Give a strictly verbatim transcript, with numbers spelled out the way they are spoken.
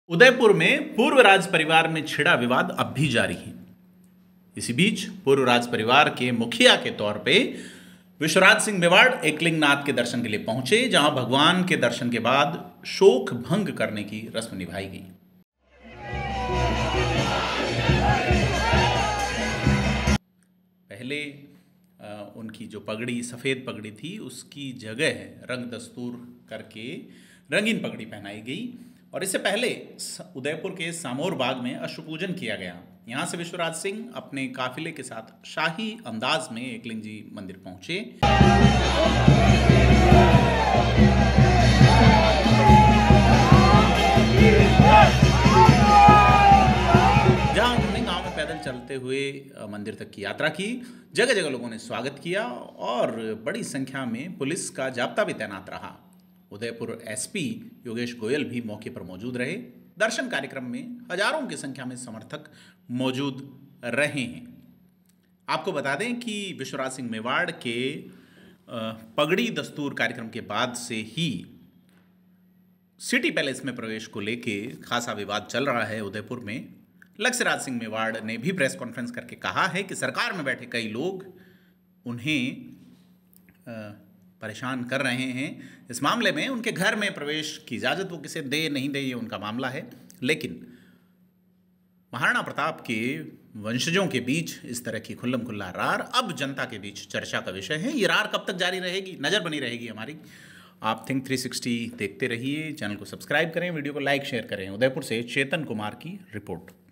उदयपुर में पूर्व राज परिवार में छिड़ा विवाद अब भी जारी है। इसी बीच पूर्व राज परिवार के मुखिया के तौर पे विश्वराज सिंह मेवाड़ एकलिंगनाथ के दर्शन के लिए पहुंचे, जहां भगवान के दर्शन के बाद शोक भंग करने की रस्म निभाई गई। पहले आ, उनकी जो पगड़ी सफ़ेद पगड़ी थी उसकी जगह रंग दस्तूर करके रंगीन पगड़ी पहनाई गई और इससे पहले उदयपुर के सामोर बाग में अश्वपूजन किया गया। यहाँ से विश्वराज सिंह अपने काफिले के साथ शाही अंदाज में एकलिंग जी मंदिर पहुंचे। जहां उन्होंने गांव में पैदल चलते हुए मंदिर तक की यात्रा की। जगह जगह लोगों ने स्वागत किया और बड़ी संख्या में पुलिस का जाब्ता भी तैनात रहा। उदयपुर एसपी योगेश गोयल भी मौके पर मौजूद रहे। दर्शन कार्यक्रम में हजारों की संख्या में समर्थक मौजूद रहे हैं। आपको बता दें कि विश्वराज सिंह मेवाड़ के पगड़ी दस्तूर कार्यक्रम के बाद से ही सिटी पैलेस में प्रवेश को लेके खासा विवाद चल रहा है उदयपुर में। लक्ष्यराज सिंह मेवाड़ ने भी प्रेस कॉन्फ्रेंस करके कहा है कि सरकार में बैठे कई लोग उन्हें परेशान कर रहे हैं। इस मामले में उनके घर में प्रवेश की इजाज़त वो किसे दे नहीं दे ये उनका मामला है, लेकिन महाराणा प्रताप के वंशजों के बीच इस तरह की खुल्लम खुल्ला रार अब जनता के बीच चर्चा का विषय है। ये रार कब तक जारी रहेगी, नज़र बनी रहेगी हमारी। आप थिंक थ्री सिक्सटी देखते रहिए, चैनल को सब्सक्राइब करें, वीडियो को लाइक शेयर करें। उदयपुर से चेतन कुमार की रिपोर्ट।